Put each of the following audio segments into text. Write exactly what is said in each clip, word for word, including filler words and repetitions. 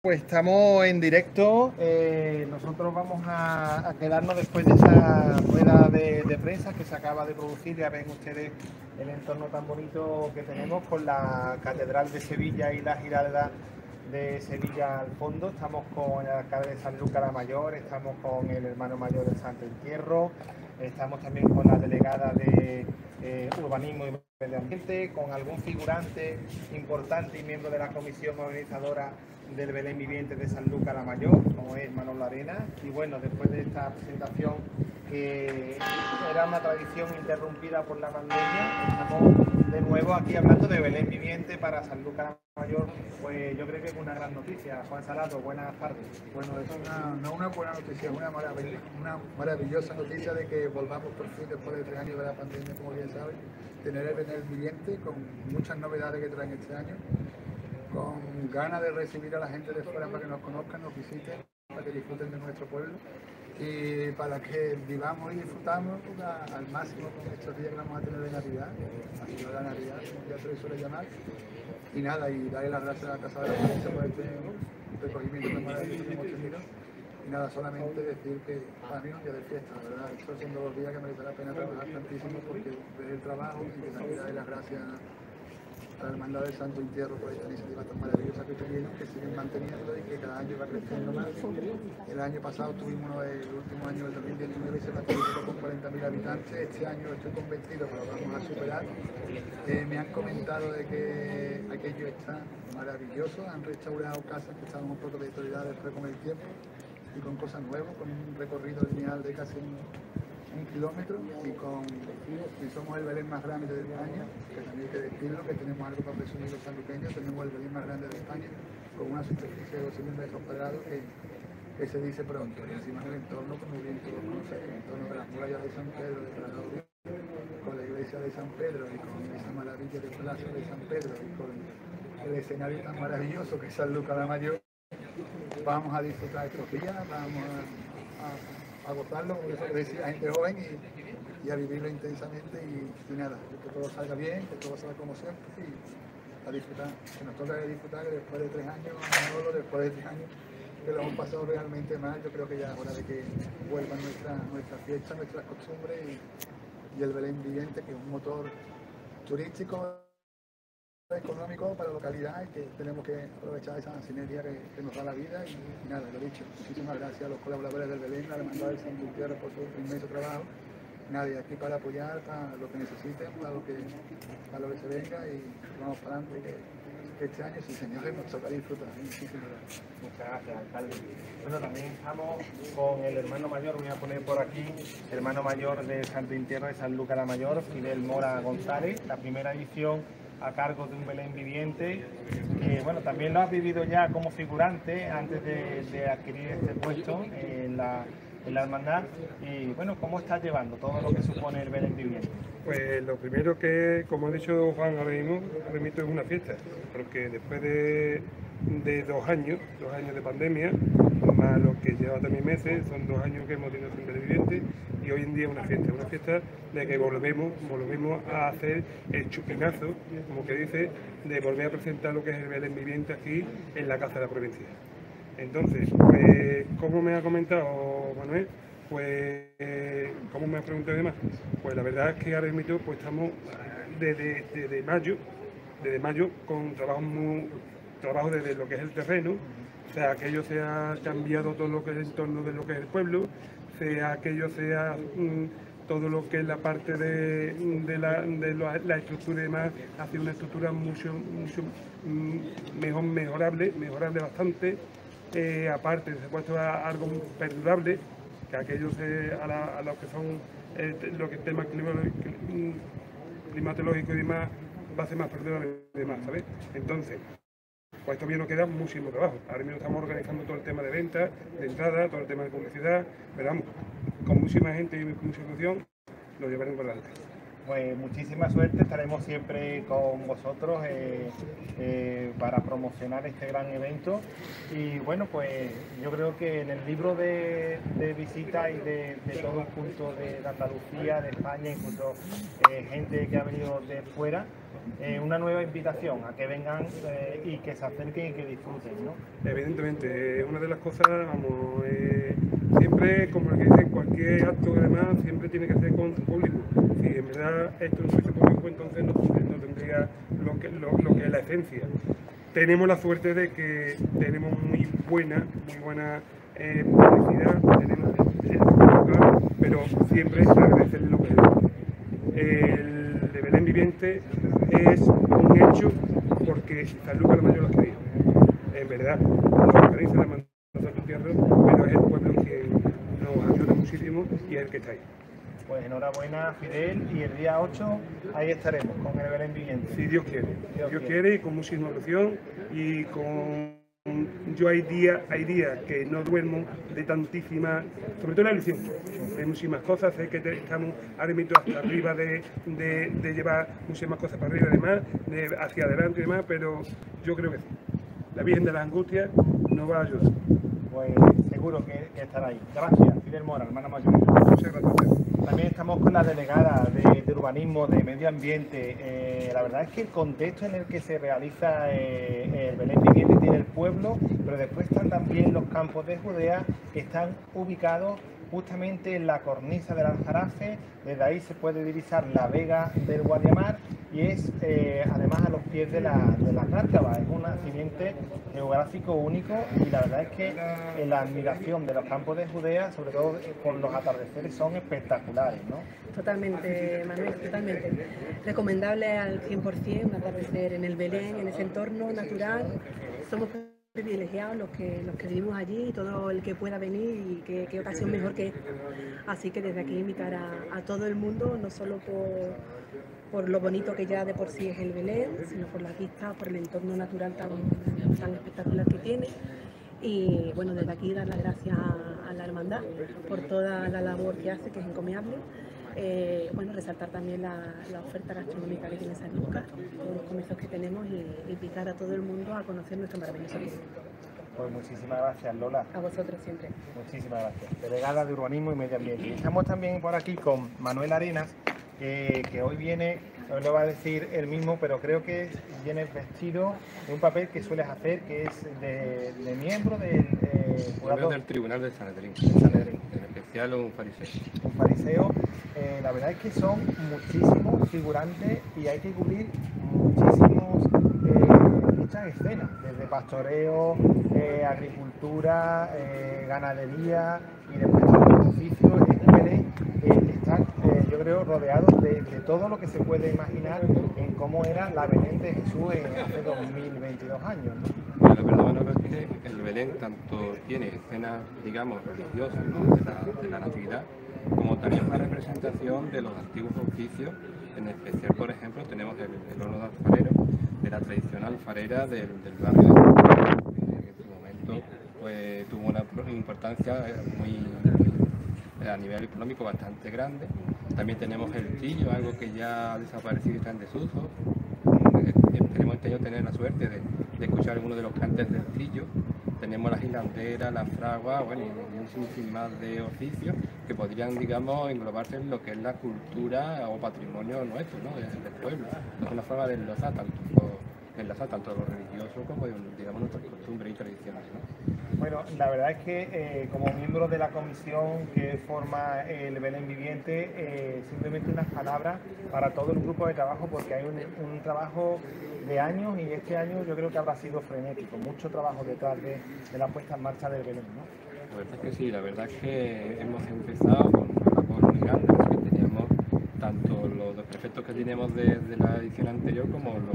Pues estamos en directo, eh, nosotros vamos a, a quedarnos después de esa rueda de, de prensa que se acaba de producir. Ya ven ustedes el entorno tan bonito que tenemos con la Catedral de Sevilla y la Giralda de Sevilla al fondo. Estamos con el alcalde de Sanlúcar la Mayor, estamos con el hermano mayor del Santo Entierro, estamos también con la delegada de eh, Urbanismo y Medio Ambiente, con algún figurante importante y miembro de la comisión organizadora del Belén Viviente de Sanlúcar la Mayor, como es Manolo Arenas. Y bueno, después de esta presentación, que era una tradición interrumpida por la pandemia, estamos de nuevo aquí hablando de Belén Viviente para Sanlúcar la Mayor. Pues yo creo que es una gran noticia. Juan Salado, buenas tardes. Bueno, es una, no una buena noticia, es una, maravill una maravillosa noticia de que volvamos por fin, después de tres años de la pandemia, como bien saben, tener el Belén Viviente con muchas novedades que traen este año, con ganas de recibir a la gente de fuera para que nos conozcan, nos visiten, para que disfruten de nuestro pueblo y para que vivamos y disfrutamos a, al máximo con estos días que vamos a tener de Navidad, así de la Navidad, como ya se le suele llamar. Y nada, y darle las gracias a la Casa de la Provincia por este recogimiento tan maravilloso que hemos tenido. Y nada, solamente decir que para mí es un día de fiesta, la verdad. Estos son dos días que merece la pena trabajar tantísimo porque ver el trabajo y que también darle las gracias a la Hermandad del Santo Entierro por esta iniciativa tan maravillosa que tuvieron, que siguen manteniendo y que cada año va creciendo más. El año pasado tuvimos el último año del dos mil diecinueve y se participó con cuarenta mil habitantes. Este año estoy convencido que lo vamos a superar. Eh, me han comentado de que aquello está maravilloso, han restaurado casas que estaban un poco deterioradas después con el tiempo y con cosas nuevas, con un recorrido lineal de casi un, un kilómetro y con y somos el Belén más grande de España, que también hay que decirlo, que tenemos algo para presumir los sanluqueños, tenemos el Belén más grande de España con una superficie de doce mil metros cuadrados que, que se dice pronto, y encima el entorno, como bien todos conocen, el entorno de las murallas de San Pedro, de Granada, con la iglesia de San Pedro y con esa maravilla del Palacio de San Pedro y con el escenario tan maravilloso que es Sanlúcar la Mayor. Vamos a disfrutar estos días, vamos a, a, a gozarlo, como eso que decía la gente joven, y, y a vivirlo intensamente y, y nada, que todo salga bien, que todo salga como siempre y a disfrutar, que nos toca disfrutar que después de tres años, Manolo, después de tres años que lo hemos pasado realmente mal, yo creo que ya es hora de que vuelvan nuestras nuestra fiestas, nuestras costumbres y, y el Belén Viviente, que es un motor turístico, económico para la localidad y que tenemos que aprovechar esa sinergia que, que nos da la vida y, y nada, lo dicho, muchísimas gracias a los colaboradores del Belén, a la Hermandad del Santo Entierro por su inmenso trabajo. Nadie aquí para apoyar, para lo que necesiten, para lo que, para lo que se venga y vamos para adelante, que, que este año, sí señores, nos toca disfrutar. Muchísimas gracias. Muchas gracias, alcalde. Bueno, también estamos con el hermano mayor, voy a poner por aquí, hermano mayor del Santo Entierro de Sanlúcar la Mayor, Fidel Mora González, la primera edición a cargo de un Belén Viviente, que bueno, también lo has vivido ya como figurante antes de, de adquirir este puesto en la, en la hermandad. Y bueno, ¿cómo estás llevando todo lo que supone el Belén Viviente? Pues lo primero que, como ha dicho Juan ahora mismo, remito es una fiesta, porque después de, de dos años, dos años de pandemia, más lo que lleva también meses, son dos años que hemos tenido sin Belén Viviente y hoy en día es una fiesta, una fiesta de que volvemos, volvemos a hacer el chupinazo, como que dice, de volver a presentar lo que es el Belén Viviente aquí en la Casa de la Provincia. Entonces, pues, ¿cómo me ha comentado Manuel? Pues, ¿cómo me ha preguntado y demás? Pues la verdad es que ahora mismo pues, estamos desde, desde mayo, desde mayo con trabajo, muy, trabajo desde lo que es el terreno, o sea, aquello se ha cambiado todo lo que es el entorno de lo que es el pueblo, sea aquello sea mmm, todo lo que es la parte de, de, la, de la, la estructura y demás, hace una estructura mucho, mucho mmm, mejor, mejorable, mejorable bastante, eh, aparte se ha puesto a algo perdurable, que aquello se, a, la, a lo que son eh, lo que es tema climatológico y demás va a ser más perdurable y demás, ¿sabes? Entonces, pues todavía nos queda muchísimo trabajo. Ahora mismo estamos organizando todo el tema de ventas, de entrada, todo el tema de publicidad, pero vamos, con muchísima gente y con mucha ilusión lo llevaremos por delante. Pues muchísima suerte, estaremos siempre con vosotros eh, eh, para promocionar este gran evento. Y bueno, pues yo creo que en el libro de, de visitas y de, de todos los puntos de, de Andalucía, de España, incluso eh, gente que ha venido de fuera, eh, una nueva invitación a que vengan eh, y que se acerquen y que disfruten, ¿no? Evidentemente, una de las cosas, vamos, eh, siempre, como el que dice, cualquier acto además siempre tiene que ser con público. Si en verdad esto no fuese público, entonces no, no tendría lo que, lo, lo que es la esencia. Tenemos la suerte de que tenemos muy buena, muy buena eh, publicidad, tenemos el local, pero siempre agradecerle lo que es. El de Belén Viviente es un hecho porque San Lucas la Mayor lo ha querido. En verdad, lo organiza la Hermandad de Santo Entierro, pero es el pueblo que nos ayuda muchísimo y es el que está ahí. Pues enhorabuena, Fidel, y el día ocho ahí estaremos con el Belén Viviente. Si Dios quiere, Dios Dios quiere. quiere y con muchísima oración y con... Yo hay días, hay días que no duermo de tantísimas, sobre todo la ilusión, de muchísimas cosas, sé que te- estamos ahora mismo hasta arriba de, de, de llevar muchísimas cosas para arriba y demás, de hacia adelante y demás, pero yo creo que sí. La Virgen de las Angustias nos va a ayudar. Pues seguro que, que estará ahí. Gracias, Fidel Mora, hermana mayor. Muchas gracias. También estamos con la delegada de, de urbanismo, de medio ambiente. Eh, la verdad es que el contexto en el que se realiza eh, el Belén Viviente tiene el pueblo, pero después están también los campos de Judea que están ubicados justamente en la cornisa del Aljarafe. Desde ahí se puede divisar la vega del Guadiamar y es eh, además a los pies de la, de la Cárcava. Es un accidente geográfico único y la verdad es que eh, la admiración de los campos de Judea, sobre todo eh, por los atardeceres, son espectaculares, ¿no? Totalmente, Manuel, totalmente. Recomendable al cien por cien, un atardecer en el Belén, en ese entorno natural. Somos privilegiados los que, los que vivimos allí y todo el que pueda venir y qué, qué ocasión mejor que esta. Así que desde aquí invitar a, a todo el mundo, no solo por, por lo bonito que ya de por sí es el Belén, sino por las vistas, por el entorno natural tan, tan espectacular que tiene. Y bueno, desde aquí dar las gracias a, a la hermandad por toda la labor que hace, que es encomiable. Eh, bueno, resaltar también la, la oferta gastronómica que tiene San Lucas, todos los comercios que tenemos y invitar a todo el mundo a conocer nuestro maravilloso Belén. Pues muchísimas gracias, Lola. A vosotros siempre. Muchísimas gracias. Delegada de Urbanismo y Medio Ambiente. Y estamos también por aquí con Manuel Arenas, que, que hoy viene, hoy lo va a decir él mismo, pero creo que viene vestido de un papel que sueles hacer, que es de, de miembro del eh, jurado del Tribunal de Sanedrín, de Sanedrín. en especial un fariseo. Un fariseo. Eh, la verdad es que son muchísimos figurantes y hay que cubrir muchísimos, eh, muchas escenas, desde pastoreo, eh, agricultura, eh, ganadería y después todos los oficios. Este Belén eh, están, eh, yo creo, rodeados de, de todo lo que se puede imaginar en cómo era la Belén de Jesús en hace dos mil veintidós años, ¿no? Bueno, la verdad, Manolo, es que el Belén tanto tiene escenas, digamos, religiosas, ¿no?, de, la, de la Natividad, como también una representación de los antiguos oficios. En especial, por ejemplo, tenemos el, el horno de alfarero, de la tradicional alfarera del, del barrio de Santiago, que en su momento pues, tuvo una importancia muy, muy, a nivel económico bastante grande. También tenemos el tillo, algo que ya ha desaparecido y está en desuso. Esperemos este año tener la suerte de, de escuchar algunos de los cantes del tillo. Tenemos la hilandera, la fragua, bueno, y un sinfín más de oficios que podrían, digamos, englobarse en lo que es la cultura o patrimonio nuestro, ¿no?, del, del pueblo. Es una forma de enlazar tanto, de enlazar tanto lo religioso como, digamos, nuestras costumbres y tradiciones, ¿no? Bueno, la verdad es que eh, como miembro de la comisión que forma el Belén Viviente, eh, simplemente unas palabras para todo el grupo de trabajo, porque hay un, un trabajo de años y este año yo creo que habrá sido frenético, mucho trabajo detrás de, de la puesta en marcha del Belén, ¿no? La verdad es que sí, la verdad es que hemos empezado con una labor muy grande, que teníamos tanto los dos prefectos que teníamos de, de la edición anterior como los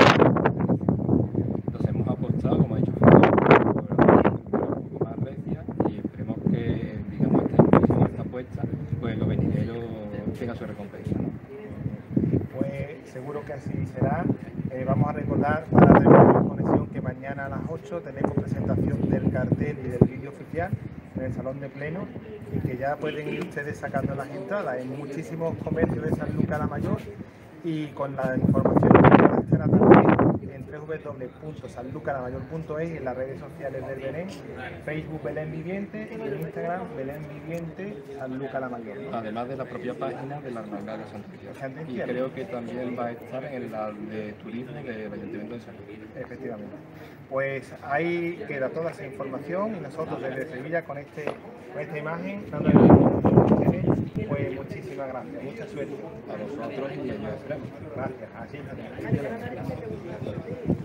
que los hemos apostado, como ha dicho Fernando, un poco más recia, y esperemos que, digamos, esta impresión, esta apuesta, pues lo venidero tenga su recompensa, ¿no? Pues seguro que así será. Eh, vamos a recordar para terminar la conexión que mañana a las ocho tenemos presentación del cartel y del vídeo oficial en el Salón de Pleno y que ya pueden ir ustedes sacando las entradas en muchísimos comercios de San Lucas la Mayor y con la información que estará también en w w w punto sanlucaramayor punto es y en las redes sociales del Belén, Facebook Belén Viviente y en Instagram Belén Viviente Sanlúcar la Mayor. Además de la propia página de la Hermandad de Santa Santa Lucía. Y Lucía. creo que también va a estar en la de turismo del Ayuntamiento de San Luis. Efectivamente. Pues ahí queda toda esa información y nosotros desde Sevilla con, este, con esta imagen, dándole pues muchísimas gracias, mucha suerte. A vosotros y a ellos esperamos. Gracias, así es.